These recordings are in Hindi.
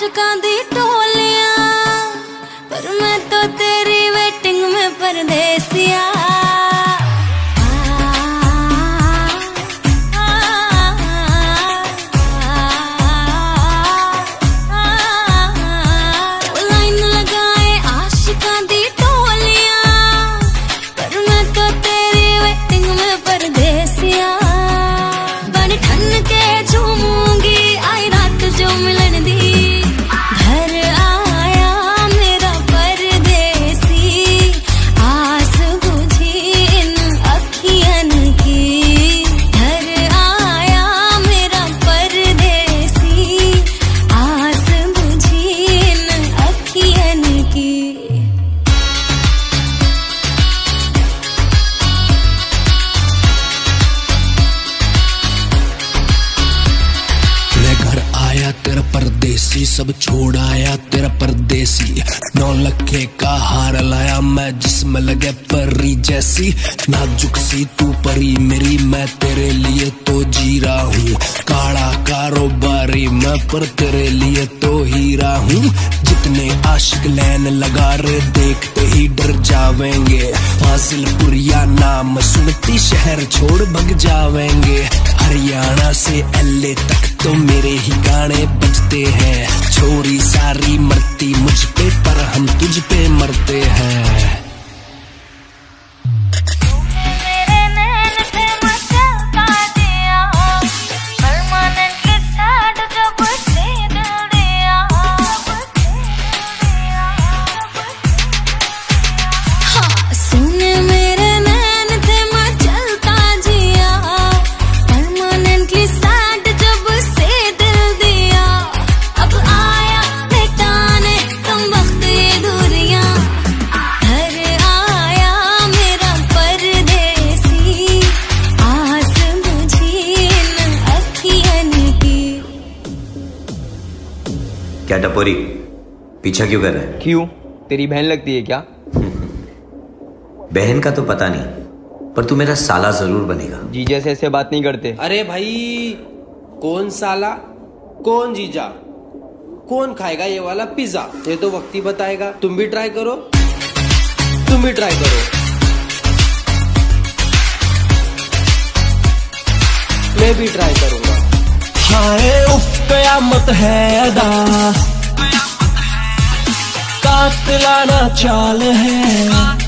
आशिकां दी टोलियां, पर मैं तो तेरी वेटिंग में परदेसिया। लाइन लगाए आशिकां दी टोलियां, पर मैं तो तेरी वेटिंग में परदेसिया। बन ठन के झूमूंगी आई रात जो मिलन दी, घर आया मेरा परदेसी, आस बुझी इन अखियन की। घर आया मेरा परदेसी, आस बुझी इन अखियन की। मैं घर आया तेरा परदेसी, सब छोड़ आया तेरा परदेसी। 9 लखे का हार लाया मैं जिसमें लगे परी जैसी। नाजुक सी तू परी मेरी, मैं तेरे लिए तो जी रहा हूँ। काला कारोबारी मैं पर तेरे लिए तो हीरा हूँ। जितने आशिक लैन लगा रहे देखते ही डर जावेंगे। फाजिलपुरिया नाम सुनती शहर छोड़ भग जावेंगे। हरियाणा से LA तक तो मेरे ही गाने बजते हैं। छोरी सारी मरती मुझ पे पर हम तुझ पे मरते हैं। क्या टपोरी पीछा क्यों कर रहा है? क्यों, तेरी बहन लगती है क्या? बहन का तो पता नहीं, पर तू मेरा साला जरूर बनेगा। जीजा से ऐसे बात नहीं करते। अरे भाई, कौन साला कौन जीजा, कौन खाएगा ये वाला पिज्जा, ये तो वक्त ही बताएगा। तुम भी ट्राई करो, तुम भी ट्राई करो। मैं भी ट्राई करूंगा। हाय उफ कयामत है अदा, कातिलाना चाल है।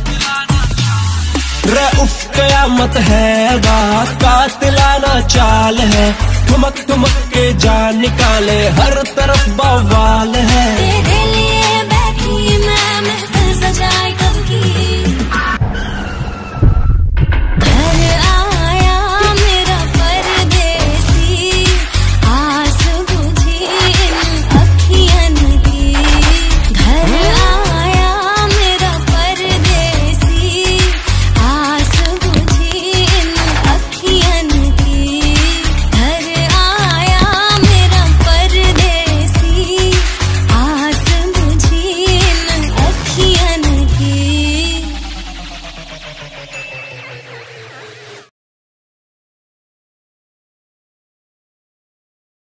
रे उफ कयामत है अदा, कातिलाना चाल है। ठुमक ठुमक के जान निकाले हर तरफ बवाल है।